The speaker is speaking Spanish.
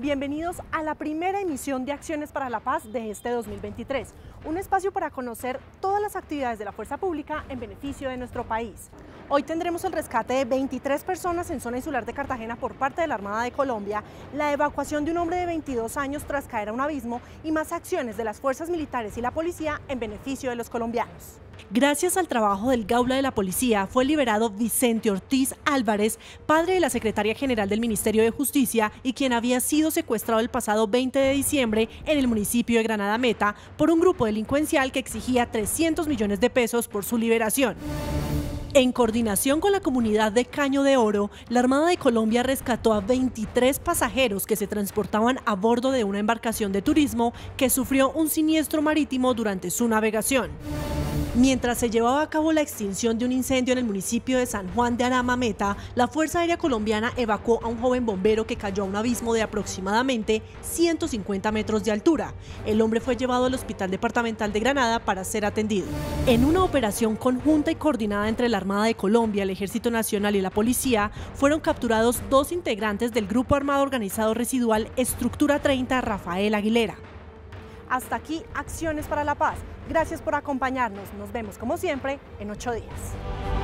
Bienvenidos a la primera emisión de Acciones para la Paz de este 2023, un espacio para conocer todas las actividades de la fuerza pública en beneficio de nuestro país. Hoy tendremos el rescate de 23 personas en zona insular de Cartagena por parte de la Armada de Colombia, la evacuación de un hombre de 22 años tras caer a un abismo y más acciones de las fuerzas militares y la policía en beneficio de los colombianos. Gracias al trabajo del Gaula de la Policía, fue liberado Vicente Ortiz Álvarez, padre de la secretaria general del Ministerio de Justicia y quien había sido secuestrado el pasado 20 de diciembre en el municipio de Granada Meta por un grupo delincuencial que exigía 300 millones de pesos por su liberación. En coordinación con la comunidad de Caño de Oro, la Armada de Colombia rescató a 23 pasajeros que se transportaban a bordo de una embarcación de turismo que sufrió un siniestro marítimo durante su navegación. Mientras se llevaba a cabo la extinción de un incendio en el municipio de San Juan de Arama Meta, la Fuerza Aérea Colombiana evacuó a un joven bombero que cayó a un abismo de aproximadamente 150 metros de altura. El hombre fue llevado al Hospital Departamental de Granada para ser atendido. En una operación conjunta y coordinada entre la Armada de Colombia, el Ejército Nacional y la Policía, fueron capturados 2 integrantes del Grupo Armado Organizado Residual Estructura 30 Rafael Aguilera. Hasta aquí Acciones para la Paz. Gracias por acompañarnos. Nos vemos como siempre en 8 días.